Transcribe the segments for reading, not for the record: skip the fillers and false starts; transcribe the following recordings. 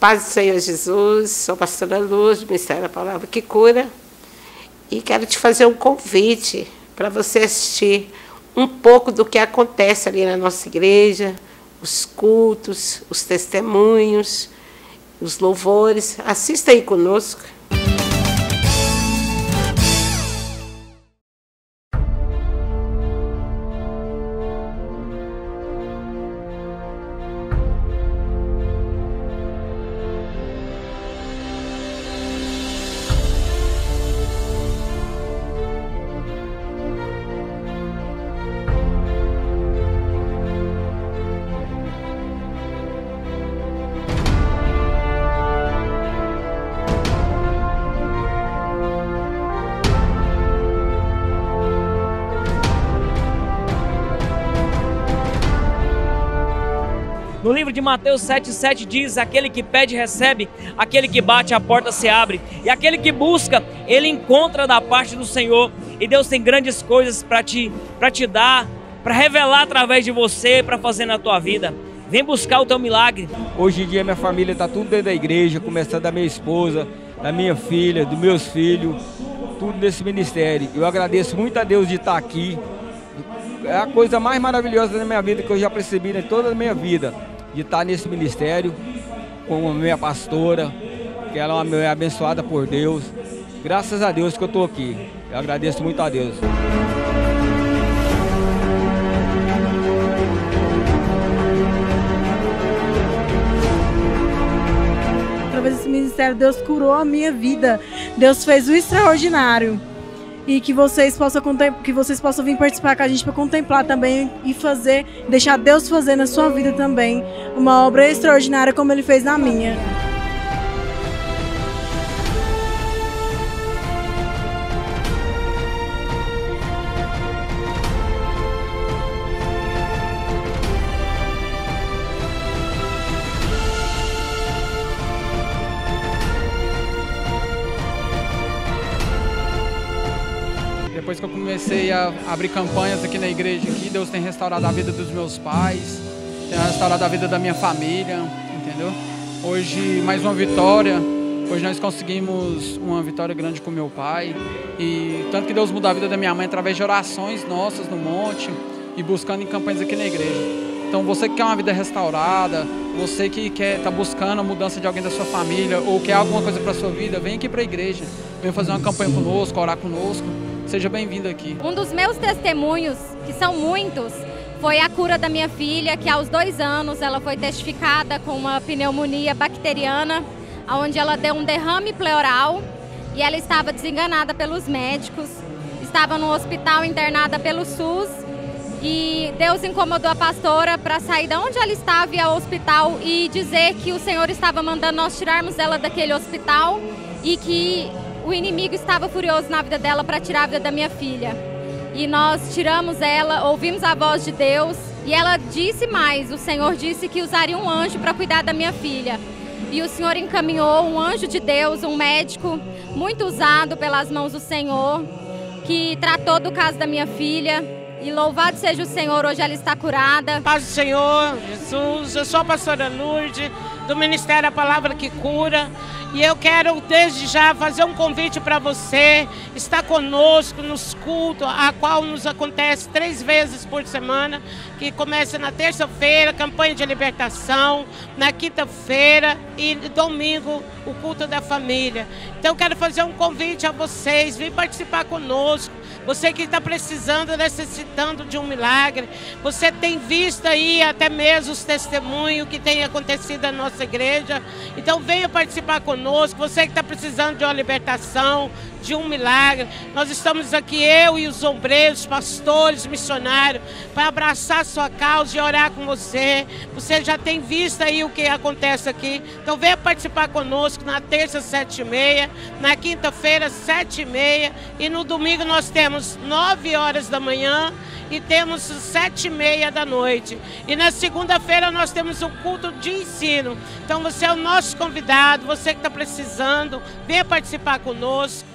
paz do Senhor Jesus, sou a pastora Luz, do Ministério da Palavra que Cura, e quero te fazer um convite para você assistir um pouco do que acontece ali na nossa igreja, os cultos, os testemunhos, os louvores. Assista aí conosco. No livro de Mateus 7,7 diz: aquele que pede recebe, aquele que bate a porta se abre, e aquele que busca, ele encontra da parte do Senhor. E Deus tem grandes coisas para te dar, para revelar através de você, para fazer na tua vida. Vem buscar o teu milagre. Hoje em dia minha família está tudo dentro da igreja, começando da minha esposa, da minha filha, dos meus filhos, tudo nesse ministério. Eu agradeço muito a Deus de estar aqui. É a coisa mais maravilhosa da minha vida que eu já percebi em toda a minha vida, de estar nesse ministério com a minha pastora, que ela é uma mulher abençoada por Deus. Graças a Deus que eu estou aqui. Eu agradeço muito a Deus. Através desse ministério, Deus curou a minha vida. Deus fez o extraordinário. E que vocês possam vir participar com a gente para contemplar também e fazer, deixar Deus fazer na sua vida também uma obra extraordinária como Ele fez na minha. Depois que eu comecei a abrir campanhas aqui na igreja, Deus tem restaurado a vida dos meus pais, tem restaurado a vida da minha família, entendeu? Hoje, mais uma vitória. Hoje nós conseguimos uma vitória grande com meu pai. E tanto que Deus mudou a vida da minha mãe através de orações nossas no monte e buscando em campanhas aqui na igreja. Então você que quer uma vida restaurada, você que está buscando a mudança de alguém da sua família ou quer alguma coisa para a sua vida, vem aqui para a igreja. Vem fazer uma campanha conosco, orar conosco. Seja bem-vindo aqui. Um dos meus testemunhos, que são muitos, foi a cura da minha filha, que aos 2 anos ela foi testificada com uma pneumonia bacteriana, onde ela deu um derrame pleural e ela estava desenganada pelos médicos, estava no hospital internada pelo SUS e Deus incomodou a pastora para sair de onde ela estava e ao hospital e dizer que o Senhor estava mandando nós tirarmos ela daquele hospital e que o inimigo estava furioso na vida dela para tirar a vida da minha filha. E nós tiramos ela, ouvimos a voz de Deus e ela disse mais, o Senhor disse que usaria um anjo para cuidar da minha filha. E o Senhor encaminhou um anjo de Deus, um médico muito usado pelas mãos do Senhor, que tratou do caso da minha filha. E louvado seja o Senhor, hoje ela está curada. Paz do Senhor Jesus, eu sou a pastora Lourdes, do Ministério da Palavra que Cura. E eu quero desde já fazer um convite para você estar conosco nos cultos, a qual nos acontece 3 vezes por semana, que começa na terça-feira, campanha de libertação, na quinta-feira e domingo, o culto da família. Então eu quero fazer um convite a vocês, vir participar conosco. Você que está precisando, necessitando de um milagre, você tem visto aí até mesmo os testemunhos que tem acontecido na nossa igreja. Então venha participar conosco, você que está precisando de uma libertação, de um milagre. Nós estamos aqui, eu e os obreiros, pastores, missionários, para abraçar a sua causa e orar com você. Você já tem visto aí o que acontece aqui. Então venha participar conosco na terça, 7h30, na quinta-feira, 7h30 e no domingo nós temos 9 horas da manhã e temos 7h30 da noite. E na segunda-feira nós temos um culto de ensino. Então você é o nosso convidado, você que está precisando, venha participar conosco.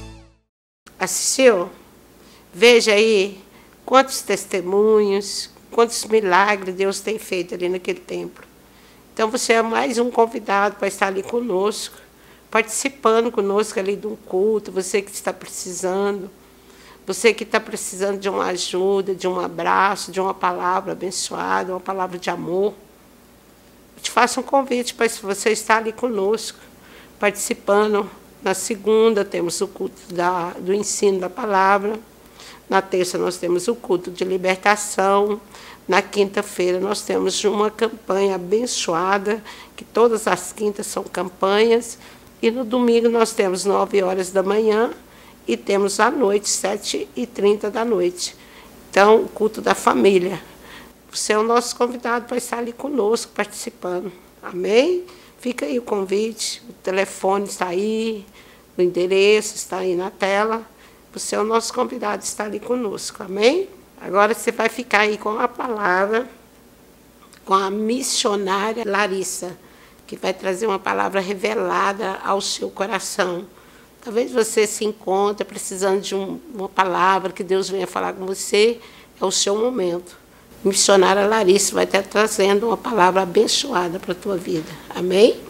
Assistiu? Veja aí quantos testemunhos, quantos milagres Deus tem feito ali naquele templo. Então você é mais um convidado para estar ali conosco, participando conosco ali de um culto, você que está precisando, você que está precisando de uma ajuda, de um abraço, de uma palavra abençoada, uma palavra de amor. Eu te faço um convite para você estar ali conosco, participando. Na segunda temos o culto do ensino da palavra, na terça nós temos o culto de libertação, na quinta-feira nós temos uma campanha abençoada, que todas as quintas são campanhas, e no domingo nós temos 9 horas da manhã e temos à noite, 7h30 da noite. Então, o culto da família. Você é o nosso convidado para estar ali conosco, participando. Amém? Fica aí o convite, o telefone está aí, o endereço está aí na tela. Você é o nosso convidado, está ali conosco. Amém? Agora você vai ficar aí com a palavra, com a missionária Larissa, que vai trazer uma palavra revelada ao seu coração. Talvez você se encontre precisando de uma palavra que Deus venha falar com você, é o seu momento. A missionária Larissa vai estar trazendo uma palavra abençoada para a tua vida. Amém?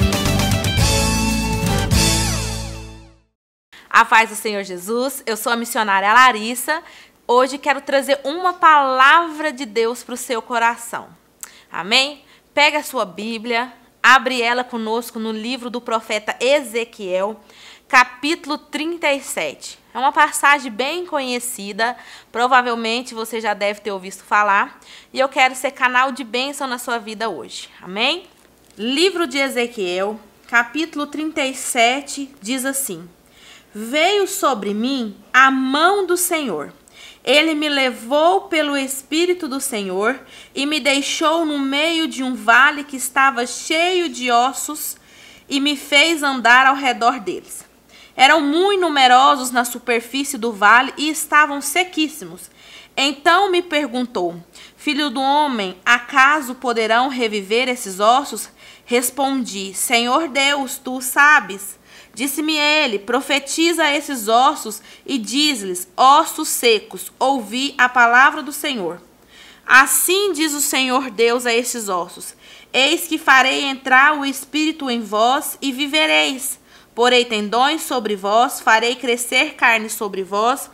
A paz do Senhor Jesus, eu sou a missionária Larissa. Hoje quero trazer uma palavra de Deus para o seu coração. Amém? Pega a sua Bíblia, abre ela conosco no livro do profeta Ezequiel, capítulo 37. É uma passagem bem conhecida, provavelmente você já deve ter ouvido falar, e eu quero ser canal de bênção na sua vida hoje. Amém? Livro de Ezequiel, capítulo 37, diz assim: Veio sobre mim a mão do Senhor. Ele me levou pelo Espírito do Senhor e me deixou no meio de um vale que estava cheio de ossos e me fez andar ao redor deles. Eram muito numerosos na superfície do vale e estavam sequíssimos. Então me perguntou: Filho do homem, acaso poderão reviver esses ossos? Respondi: Senhor Deus, tu sabes. Disse-me ele: profetiza a esses ossos e diz-lhes: ossos secos, ouvi a palavra do Senhor. Assim diz o Senhor Deus a esses ossos: eis que farei entrar o Espírito em vós e vivereis. Porei tendões sobre vós, farei crescer carne sobre vós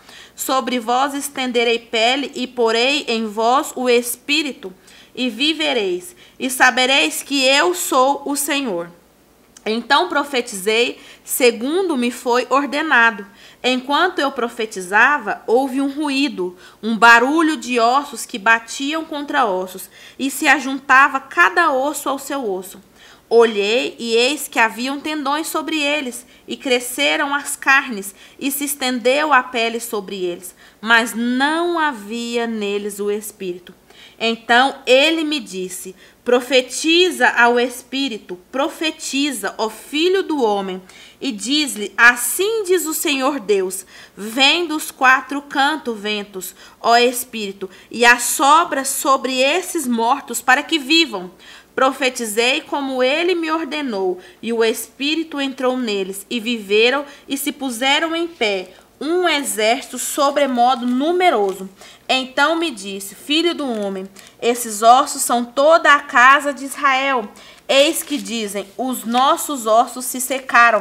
estenderei pele e porei em vós o Espírito e vivereis, e sabereis que eu sou o Senhor. Então profetizei, segundo me foi ordenado. Enquanto eu profetizava, houve um ruído, um barulho de ossos que batiam contra ossos, e se ajuntava cada osso ao seu osso. Olhei, e eis que haviam tendões sobre eles, e cresceram as carnes, e se estendeu a pele sobre eles, mas não havia neles o Espírito. Então ele me disse: profetiza ao Espírito, profetiza, ó filho do homem, e diz-lhe: assim diz o Senhor Deus: vem dos 4 cantos ventos, ó Espírito, e assopra sobre esses mortos para que vivam. Profetizei como ele me ordenou, e o Espírito entrou neles, e viveram e se puseram em pé, um exército sobremodo numeroso. Então me disse: filho do homem, esses ossos são toda a casa de Israel. Eis que dizem: os nossos ossos se secaram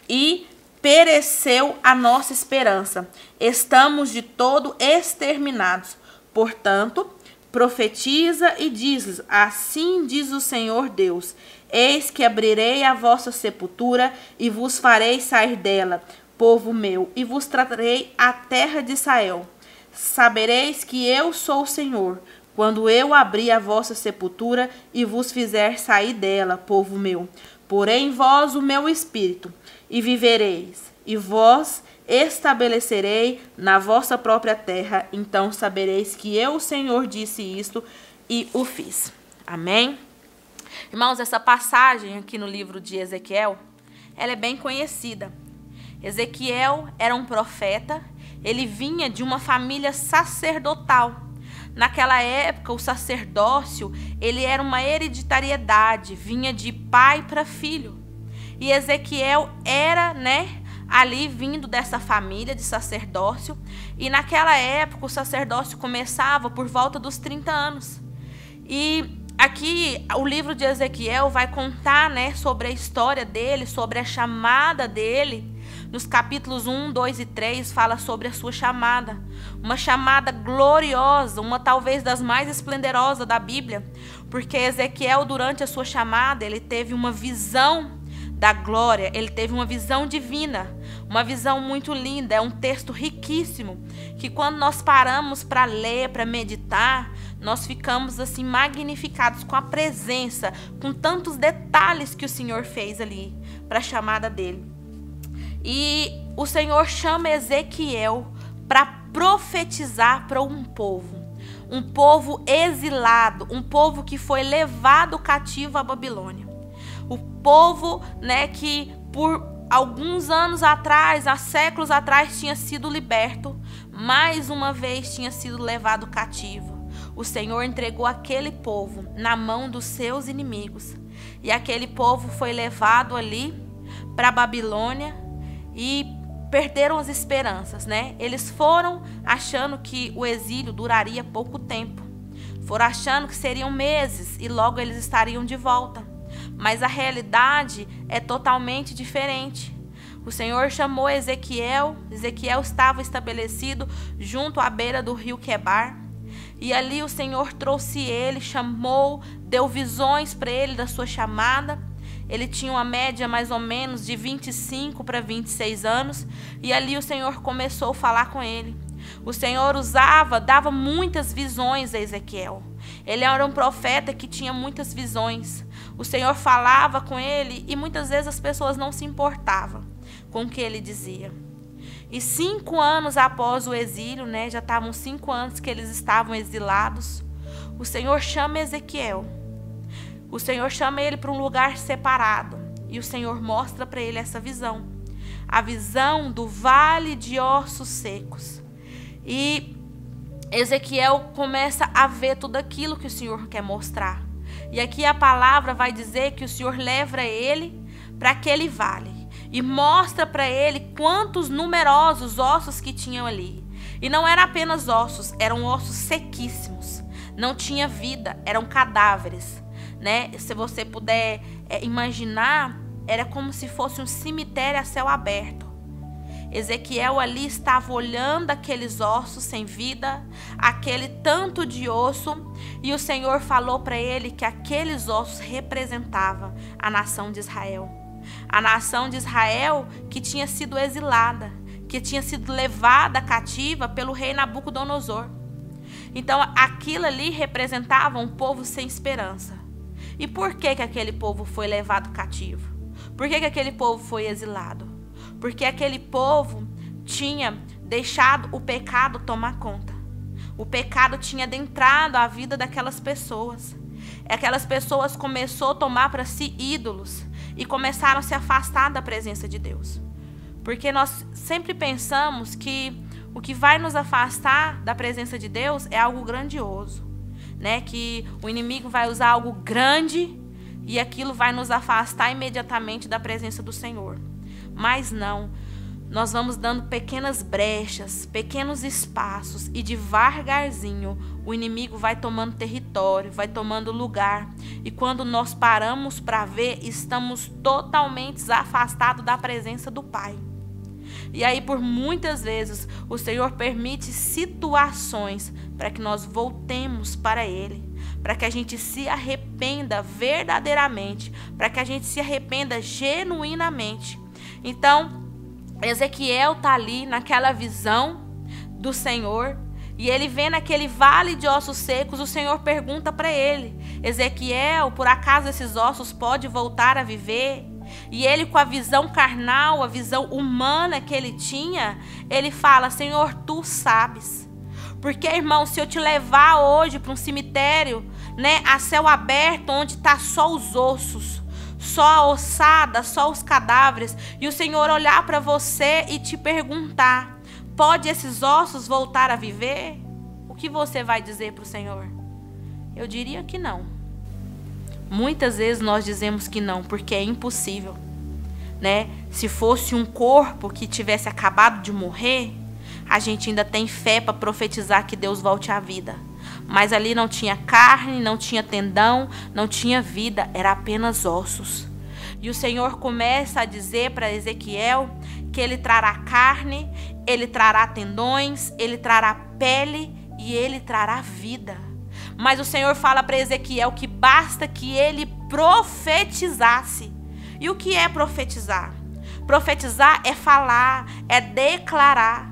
e pereceu a nossa esperança. Estamos de todo exterminados. Portanto, profetiza e diz-lhes: assim diz o Senhor Deus: eis que abrirei a vossa sepultura e vos farei sair dela, povo meu, e vos trarei a terra de Israel. Sabereis que eu sou o Senhor, quando eu abrir a vossa sepultura e vos fizer sair dela, povo meu. Porém em vós o meu espírito, e vivereis, e vós estabelecerei na vossa própria terra. Então sabereis que eu, o Senhor, disse isto e o fiz. Amém? Irmãos, essa passagem aqui no livro de Ezequiel, ela é bem conhecida. Ezequiel era um profeta, ele vinha de uma família sacerdotal. Naquela época, o sacerdócio, ele era uma hereditariedade, vinha de pai para filho. E Ezequiel era, ali vindo dessa família de sacerdócio. E naquela época o sacerdócio começava por volta dos 30 anos. E aqui o livro de Ezequiel vai contar, né, sobre a história dele, sobre a chamada dele. Nos capítulos 1, 2 e 3 fala sobre a sua chamada. Uma chamada gloriosa, uma talvez das mais esplendorosas da Bíblia. Porque Ezequiel, durante a sua chamada, ele teve uma visão da glória, ele teve uma visão divina, uma visão muito linda. É um texto riquíssimo, que quando nós paramos para ler, para meditar, nós ficamos assim magnificados com a presença, com tantos detalhes que o Senhor fez ali para a chamada dele. E o Senhor chama Ezequiel para profetizar para um povo exilado, um povo que foi levado cativo à Babilônia. O povo, né, que por alguns anos atrás, há séculos atrás, tinha sido liberto, mais uma vez tinha sido levado cativo. O Senhor entregou aquele povo na mão dos seus inimigos. E aquele povo foi levado ali para a Babilônia e perderam as esperanças, né? Eles foram achando que o exílio duraria pouco tempo. Foram achando que seriam meses e logo eles estariam de volta. Mas a realidade é totalmente diferente. O Senhor chamou Ezequiel. Ezequiel estava estabelecido junto à beira do rio Quebar. E ali o Senhor trouxe ele, chamou, deu visões para ele da sua chamada. Ele tinha uma média mais ou menos de 25 para 26 anos. E ali o Senhor começou a falar com ele. O Senhor dava muitas visões a Ezequiel. Ele era um profeta que tinha muitas visões. O Senhor falava com ele e muitas vezes as pessoas não se importavam com o que ele dizia. E 5 anos após o exílio, né, já estavam 5 anos que eles estavam exilados, o Senhor chama Ezequiel. O Senhor chama ele para um lugar separado. E o Senhor mostra para ele essa visão. A visão do vale de ossos secos. E Ezequiel começa a ver tudo aquilo que o Senhor quer mostrar. E aqui a palavra vai dizer que o Senhor leva ele para aquele vale. E mostra para ele quantos numerosos ossos que tinham ali. E não eram apenas ossos, eram ossos sequíssimos. Não tinha vida, eram cadáveres. Né? Se você puder imaginar, era como se fosse um cemitério a céu aberto. Ezequiel ali estava olhando aqueles ossos sem vida, aquele tanto de osso, e o Senhor falou para ele que aqueles ossos representavam a nação de Israel. A nação de Israel que tinha sido exilada, que tinha sido levada cativa pelo rei Nabucodonosor. Então aquilo ali representava um povo sem esperança. E por que aquele povo foi levado cativo? Por que aquele povo foi exilado? Porque aquele povo tinha deixado o pecado tomar conta. O pecado tinha adentrado a vida daquelas pessoas. Aquelas pessoas começaram a tomar para si ídolos e começaram a se afastar da presença de Deus. Porque nós sempre pensamos que o que vai nos afastar da presença de Deus é algo grandioso. Né, que o inimigo vai usar algo grande e aquilo vai nos afastar imediatamente da presença do Senhor. Mas não, nós vamos dando pequenas brechas, pequenos espaços e devagarzinho o inimigo vai tomando território, vai tomando lugar. E quando nós paramos para ver, estamos totalmente afastados da presença do Pai. E aí por muitas vezes o Senhor permite situações para que nós voltemos para Ele, para que a gente se arrependa verdadeiramente, para que a gente se arrependa genuinamente. Então Ezequiel está ali naquela visão do Senhor e ele vê naquele vale de ossos secos. O Senhor pergunta para ele: Ezequiel, por acaso esses ossos podem voltar a viver? E ele, com a visão carnal, a visão humana que ele tinha, ele fala: Senhor, tu sabes. Porque, irmão, se eu te levar hoje para um cemitério, né, a céu aberto, onde está só os ossos, só a ossada, só os cadáveres, e o Senhor olhar para você e te perguntar: pode esses ossos voltar a viver? O que você vai dizer para o Senhor? Eu diria que não. Muitas vezes nós dizemos que não, porque é impossível. né? Se fosse um corpo que tivesse acabado de morrer, a gente ainda tem fé para profetizar que Deus volte à vida. Mas ali não tinha carne, não tinha tendão, não tinha vida, era apenas ossos. E o Senhor começa a dizer para Ezequiel que ele trará carne, ele trará tendões, ele trará pele e ele trará vida. Mas o Senhor fala para Ezequiel que basta que ele profetizasse. E o que é profetizar? Profetizar é falar, é declarar.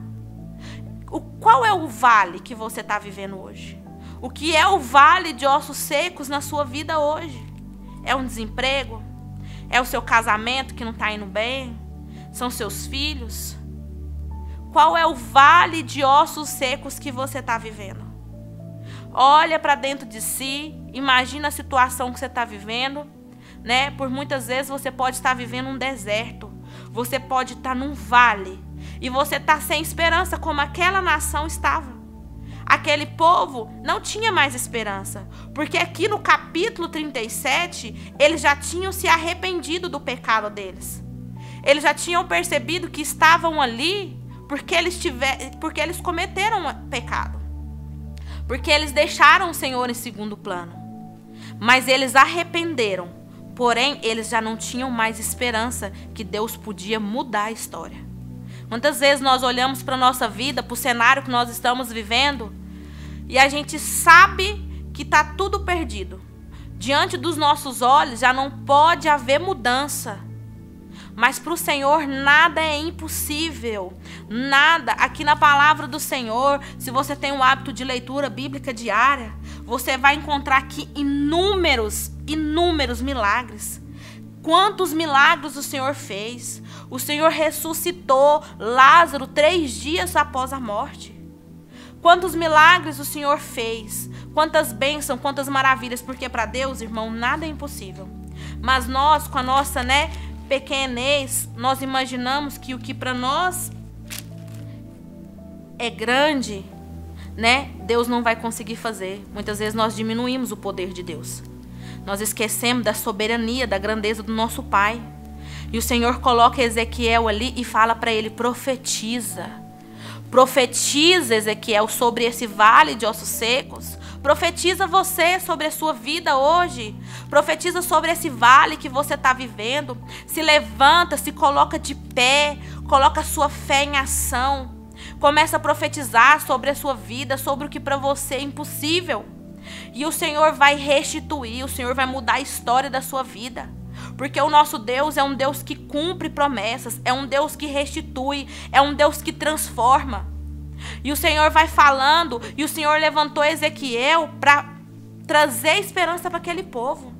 Qual é o vale que você está vivendo hoje? O que é o vale de ossos secos na sua vida hoje? É um desemprego? É o seu casamento que não está indo bem? São seus filhos? Qual é o vale de ossos secos que você está vivendo? Olha para dentro de si, imagina a situação que você está vivendo, né? Por muitas vezes você pode estar vivendo um deserto, você pode estar num vale e você está sem esperança, como aquela nação estava. Aquele povo não tinha mais esperança, porque aqui no capítulo 37, eles já tinham se arrependido do pecado deles. Eles já tinham percebido que estavam ali porque eles cometeram pecado. Porque eles deixaram o Senhor em segundo plano. Mas eles arrependeram. Porém, eles já não tinham mais esperança que Deus podia mudar a história. Quantas vezes nós olhamos para a nossa vida, para o cenário que nós estamos vivendo, e a gente sabe que está tudo perdido. Diante dos nossos olhos já não pode haver mudança. Mas para o Senhor nada é impossível. Nada. Aqui na palavra do Senhor, se você tem o hábito de leitura bíblica diária, você vai encontrar aqui inúmeros milagres. Quantos milagres o Senhor fez? O Senhor ressuscitou Lázaro 3 dias após a morte. Quantos milagres o Senhor fez? Quantas bênçãos, quantas maravilhas. Porque para Deus, irmão, nada é impossível. Mas nós, com a nossa, pequenez, nós imaginamos que o que para nós é grande, Deus não vai conseguir fazer. Muitas vezes nós diminuímos o poder de Deus. Nós esquecemos da soberania, da grandeza do nosso Pai. E o Senhor coloca Ezequiel ali e fala para ele: profetiza. Profetiza, Ezequiel, sobre esse vale de ossos secos. Profetiza você sobre a sua vida hoje. Profetiza sobre esse vale que você está vivendo. Se levanta, se coloca de pé. Coloca a sua fé em ação. Começa a profetizar sobre a sua vida, sobre o que para você é impossível. E o Senhor vai restituir, o Senhor vai mudar a história da sua vida. Porque o nosso Deus é um Deus que cumpre promessas, é um Deus que restitui, é um Deus que transforma. E o Senhor vai falando, e o Senhor levantou Ezequiel para trazer esperança para aquele povo.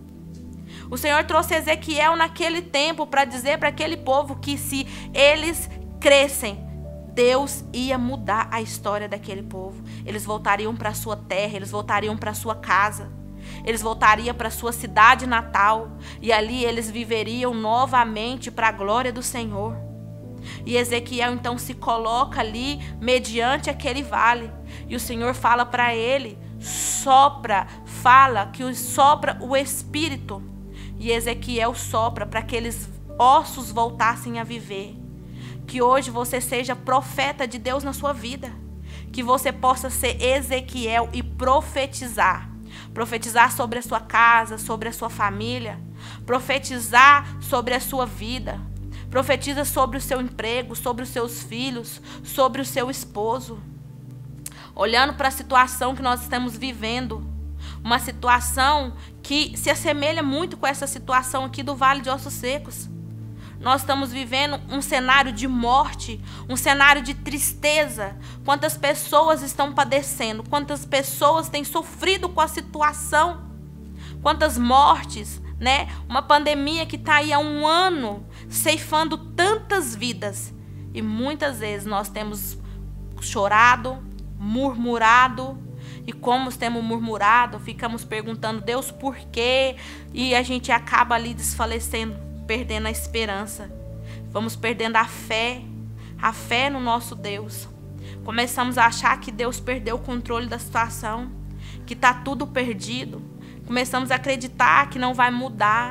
O Senhor trouxe Ezequiel naquele tempo para dizer para aquele povo que se eles crescem, Deus ia mudar a história daquele povo. Eles voltariam para a sua terra, eles voltariam para a sua casa. Eles voltariam para a sua cidade natal. E ali eles viveriam novamente para a glória do Senhor. E Ezequiel então se coloca ali mediante aquele vale. E o Senhor fala para ele: sopra, fala que sopra o Espírito. E Ezequiel sopra para que aqueles ossos voltassem a viver. Que hoje você seja profeta de Deus na sua vida. Que você possa ser Ezequiel e profetizar. Profetizar sobre a sua casa, sobre a sua família. Profetizar sobre a sua vida. Profetiza sobre o seu emprego, sobre os seus filhos, sobre o seu esposo. Olhando para a situação que nós estamos vivendo. Uma situação que se assemelha muito com essa situação aqui do Vale de Ossos Secos. Nós estamos vivendo um cenário de morte, um cenário de tristeza. Quantas pessoas estão padecendo, quantas pessoas têm sofrido com a situação, quantas mortes, Uma pandemia que está aí há 1 ano, ceifando tantas vidas. E muitas vezes nós temos chorado, murmurado. E como temos murmurado, ficamos perguntando: Deus, por quê? E a gente acaba ali desfalecendo, perdendo a esperança. Vamos perdendo a fé no nosso Deus. Começamos a achar que Deus perdeu o controle da situação, que está tudo perdido. Começamos a acreditar que não vai mudar.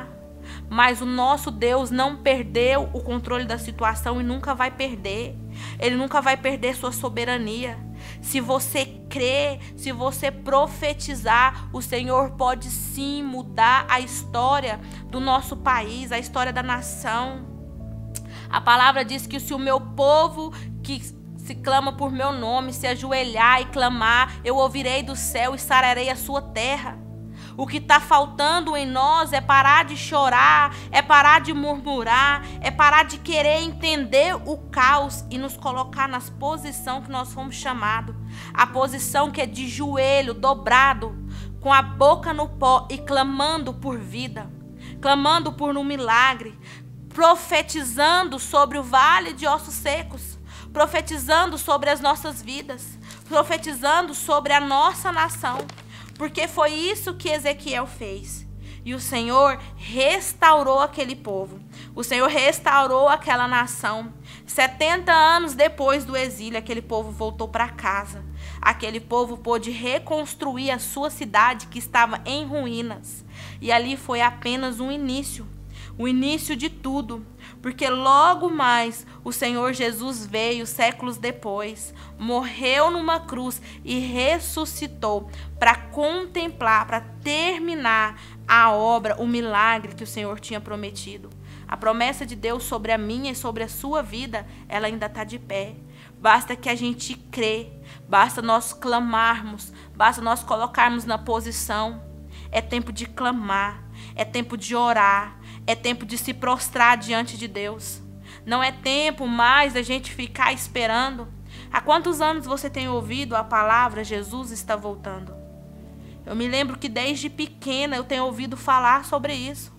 Mas o nosso Deus não perdeu o controle da situação e nunca vai perder. Ele nunca vai perder sua soberania. Se você crer, se você profetizar, o Senhor pode sim mudar a história do nosso país, a história da nação. A palavra diz que se o meu povo que se clama por meu nome se ajoelhar e clamar, eu ouvirei do céu e sararei a sua terra. O que está faltando em nós é parar de chorar, é parar de murmurar, é parar de querer entender o caos e nos colocar nas posições que nós fomos chamados. A posição que é de joelho dobrado, com a boca no pó e clamando por vida, clamando por um milagre, profetizando sobre o vale de ossos secos, profetizando sobre as nossas vidas, profetizando sobre a nossa nação. Porque foi isso que Ezequiel fez. E o Senhor restaurou aquele povo. O Senhor restaurou aquela nação. 70 anos depois do exílio, aquele povo voltou para casa. Aquele povo pôde reconstruir a sua cidade que estava em ruínas. E ali foi apenas um início. O início de tudo. Porque logo mais o Senhor Jesus veio séculos depois, morreu numa cruz e ressuscitou para contemplar, para terminar a obra, o milagre que o Senhor tinha prometido. A promessa de Deus sobre a minha e sobre a sua vida, ela ainda está de pé. Basta que a gente crê, basta nós clamarmos, basta nós colocarmos na posição. É tempo de clamar, é tempo de orar, é tempo de se prostrar diante de Deus. Não é tempo mais da gente ficar esperando. Há quantos anos você tem ouvido a palavra Jesus está voltando? Eu me lembro que desde pequena eu tenho ouvido falar sobre isso.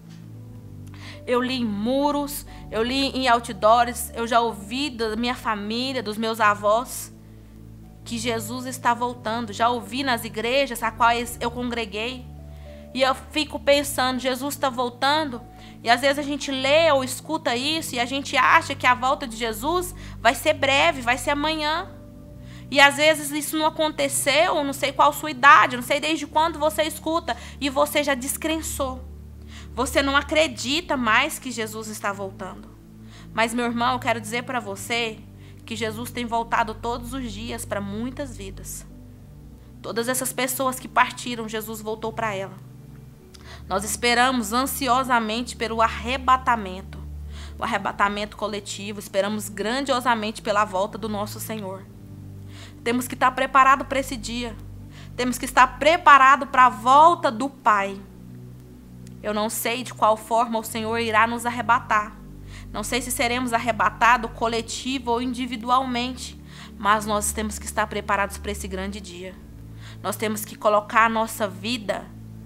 Eu li em muros, eu li em outdoors, eu já ouvi da minha família, dos meus avós, que Jesus está voltando. Já ouvi nas igrejas a quais eu congreguei. E eu fico pensando, Jesus está voltando? E às vezes a gente lê ou escuta isso e a gente acha que a volta de Jesus vai ser breve, vai ser amanhã. E às vezes isso não aconteceu, não sei qual a sua idade, não sei desde quando você escuta e você já descrençou. Você não acredita mais que Jesus está voltando. Mas, meu irmão, eu quero dizer para você que Jesus tem voltado todos os dias para muitas vidas. Todas essas pessoas que partiram, Jesus voltou para ela. Nós esperamos ansiosamente pelo arrebatamento. O arrebatamento coletivo. Esperamos grandiosamente pela volta do nosso Senhor. Temos que estar preparados para esse dia. Temos que estar preparados para a volta do Pai. Eu não sei de qual forma o Senhor irá nos arrebatar. Não sei se seremos arrebatados coletivo ou individualmente. Mas nós temos que estar preparados para esse grande dia. Nós temos que colocar a nossa vida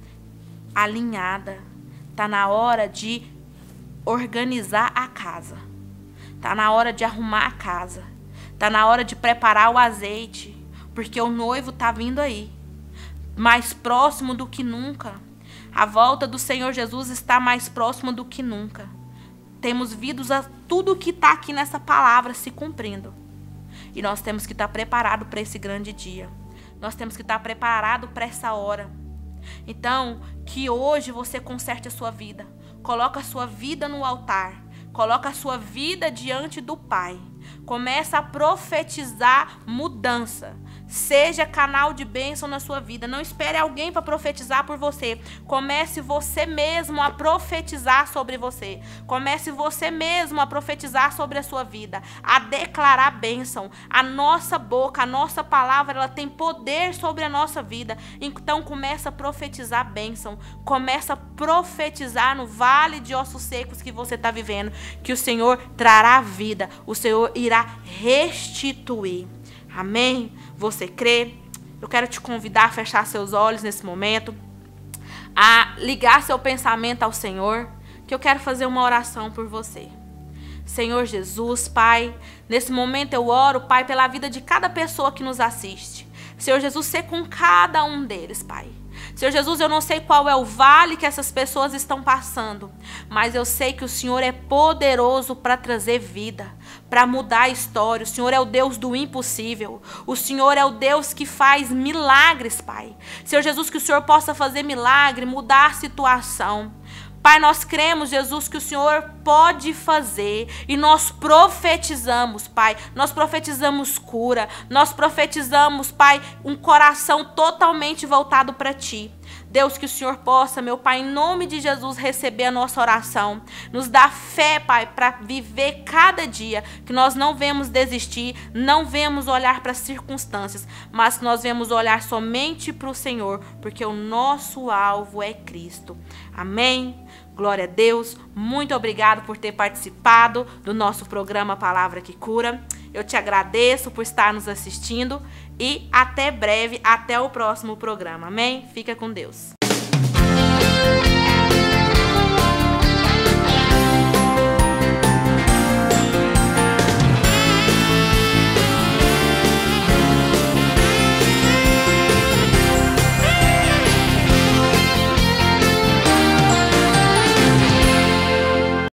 alinhada. Está na hora de organizar a casa. Está na hora de arrumar a casa. Está na hora de preparar o azeite. Porque o noivo está vindo aí. Mais próximo do que nunca. A volta do Senhor Jesus está mais próxima do que nunca. Temos visto a tudo que está aqui nessa palavra se cumprindo. E nós temos que estar preparados para esse grande dia. Nós temos que estar preparados para essa hora. Então, que hoje você conserte a sua vida. Coloca a sua vida no altar. Coloca a sua vida diante do Pai. Começa a profetizar mudança. Seja canal de bênção na sua vida. Não espere alguém para profetizar por você. Comece você mesmo a profetizar sobre você. Comece você mesmo a profetizar sobre a sua vida. A declarar bênção. A nossa boca, a nossa palavra, ela tem poder sobre a nossa vida. Então começa a profetizar bênção. Começa a profetizar no vale de ossos secos que você está vivendo. Que o Senhor trará vida. O Senhor irá restituir. Amém? Você crê? Eu quero te convidar a fechar seus olhos nesse momento, a ligar seu pensamento ao Senhor, que eu quero fazer uma oração por você. Senhor Jesus, Pai, nesse momento eu oro, Pai, pela vida de cada pessoa que nos assiste. Senhor Jesus, ser com cada um deles, Pai. Senhor Jesus, eu não sei qual é o vale que essas pessoas estão passando, mas eu sei que o Senhor é poderoso para trazer vida, para mudar a história. O Senhor é o Deus do impossível. O Senhor é o Deus que faz milagres, Pai. Senhor Jesus, que o Senhor possa fazer milagre, mudar a situação. Pai, nós cremos, Jesus, que o Senhor pode fazer e nós profetizamos, Pai. Nós profetizamos cura, nós profetizamos, Pai, um coração totalmente voltado para Ti. Deus, que o Senhor possa, meu Pai, em nome de Jesus, receber a nossa oração. Nos dá fé, Pai, para viver cada dia, que nós não vemos desistir, não vemos olhar para as circunstâncias, mas que nós vemos olhar somente para o Senhor, porque o nosso alvo é Cristo. Amém? Glória a Deus. Muito obrigado por ter participado do nosso programa Palavra que Cura. Eu te agradeço por estar nos assistindo e até breve, até o próximo programa. Amém? Fica com Deus.